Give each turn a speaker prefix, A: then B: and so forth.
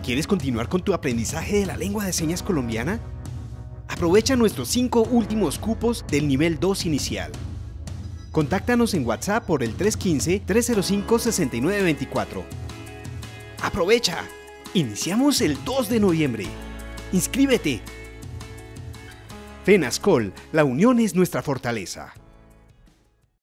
A: ¿Quieres continuar con tu aprendizaje de la lengua de señas colombiana? Aprovecha nuestros 5 últimos cupos del nivel 2 inicial. Contáctanos en WhatsApp por el 315-305-6924. ¡Aprovecha! Iniciamos el 2 de noviembre. ¡Inscríbete! FENASCOL, la unión es nuestra fortaleza.